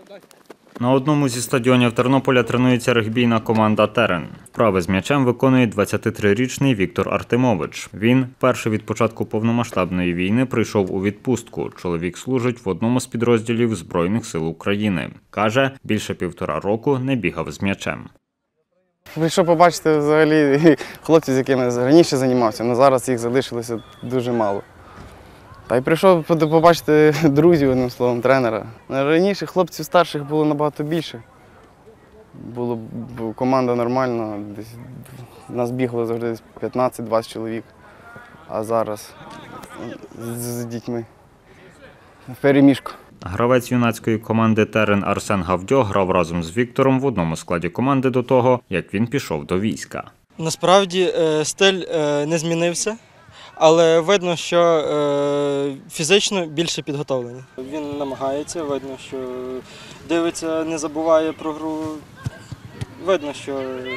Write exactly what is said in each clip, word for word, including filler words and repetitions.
На одному зі стадіонів Тернополя тренується регбійна команда «Терен». Вправи з м'ячем виконує двадцятитрирічний Віктор Артемович. Він вперше від початку повномасштабної війни прийшов у відпустку. Чоловік служить в одному з підрозділів Збройних сил України. Каже, більше півтора року не бігав з м'ячем. Прийшов побачити взагалі хлопців, з якими раніше займався, але зараз їх залишилося дуже мало. Та й прийшов побачити друзів, одним словом, тренера. Раніше хлопців старших було набагато більше. Було команда нормальна, десь нас бігло завжди п'ятнадцять-двадцять чоловік, а зараз з дітьми в переміжку. Гравець юнацької команди «Терен» Арсен Гавдьо грав разом з Віктором в одному складі команди до того, як він пішов до війська. Насправді стиль не змінився, але видно, що фізично більше підготовлений. Він намагається, видно, що дивиться, не забуває про гру. Видно, що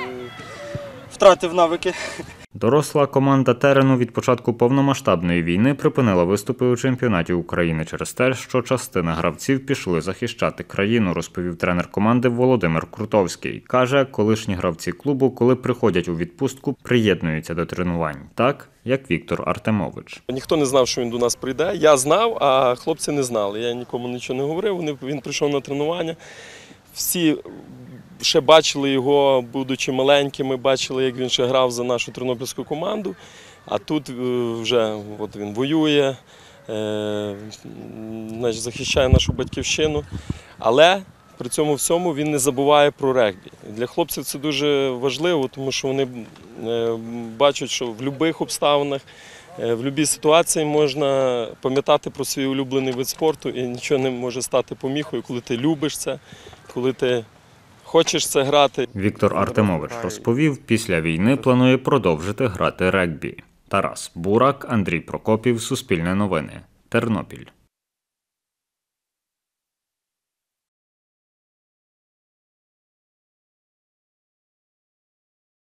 втратив навики. Доросла команда «Терену» від початку повномасштабної війни припинила виступи у чемпіонаті України через те, що частина гравців пішли захищати країну, розповів тренер команди Володимир Крутовський. Каже, колишні гравці клубу, коли приходять у відпустку, приєднуються до тренувань. Так, як Віктор Артемович. Ніхто не знав, що він до нас прийде. Я знав, а хлопці не знали. Я нікому нічого не говорив. Він прийшов на тренування. Всі ще бачили його, будучи маленькими, бачили, як він ще грав за нашу тернопільську команду. А тут вже от він воює, е, значить, захищає нашу батьківщину. Але при цьому всьому він не забуває про регбі. Для хлопців це дуже важливо, тому що вони бачать, що в будь-яких обставинах, в будь-якій ситуації можна пам'ятати про свій улюблений вид спорту і нічого не може стати поміхою, коли ти любиш це, коли ти хочеш це грати. Віктор Артемович розповів, після війни планує продовжити грати регбі. Тарас Бурак, Андрій Прокопів, Суспільне новини, Тернопіль.